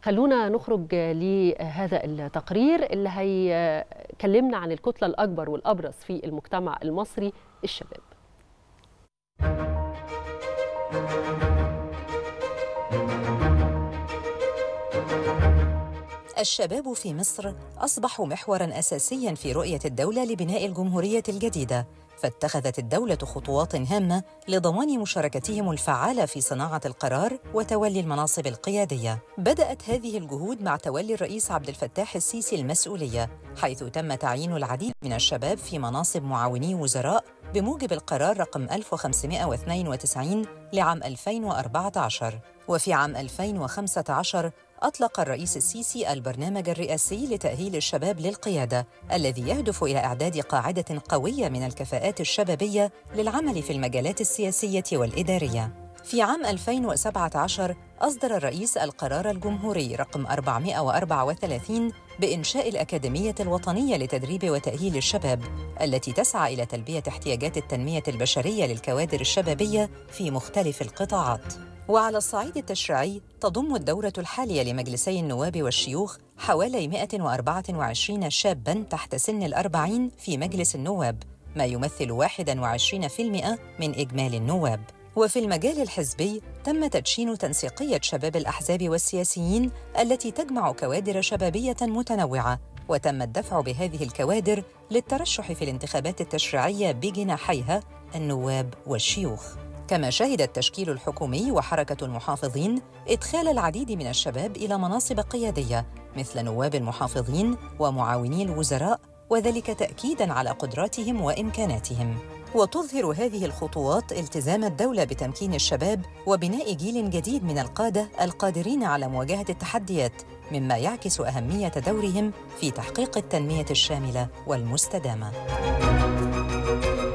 خلونا نخرج لهذا التقرير اللي هيكلمنا عن الكتلة الأكبر والأبرز في المجتمع المصري، الشباب. الشباب في مصر أصبحوا محوراً أساسياً في رؤية الدولة لبناء الجمهورية الجديدة، فاتخذت الدولة خطوات هامة لضمان مشاركتهم الفعالة في صناعة القرار وتولي المناصب القيادية. بدأت هذه الجهود مع تولي الرئيس عبد الفتاح السيسي المسؤولية، حيث تم تعيين العديد من الشباب في مناصب معاوني وزراء بموجب القرار رقم 1592 لعام 2014. وفي عام 2015 أطلق الرئيس السيسي البرنامج الرئاسي لتأهيل الشباب للقيادة، الذي يهدف إلى إعداد قاعدة قوية من الكفاءات الشبابية للعمل في المجالات السياسية والإدارية. في عام 2017 أصدر الرئيس القرار الجمهوري رقم 434 بإنشاء الأكاديمية الوطنية لتدريب وتأهيل الشباب، التي تسعى إلى تلبية احتياجات التنمية البشرية للكوادر الشبابية في مختلف القطاعات. وعلى الصعيد التشريعي تضم الدورة الحالية لمجلسي النواب والشيوخ حوالي 124 شاباً تحت سن 40 في مجلس النواب، ما يمثل 21% من إجمالي النواب. وفي المجال الحزبي تم تدشين تنسيقية شباب الأحزاب والسياسيين التي تجمع كوادر شبابية متنوعة، وتم الدفع بهذه الكوادر للترشح في الانتخابات التشريعية بجناحيها النواب والشيوخ. كما شهد التشكيل الحكومي وحركة المحافظين إدخال العديد من الشباب إلى مناصب قيادية مثل نواب المحافظين ومعاوني الوزراء، وذلك تأكيداً على قدراتهم وإمكاناتهم. وتظهر هذه الخطوات التزام الدولة بتمكين الشباب وبناء جيل جديد من القادة القادرين على مواجهة التحديات، مما يعكس أهمية دورهم في تحقيق التنمية الشاملة والمستدامة.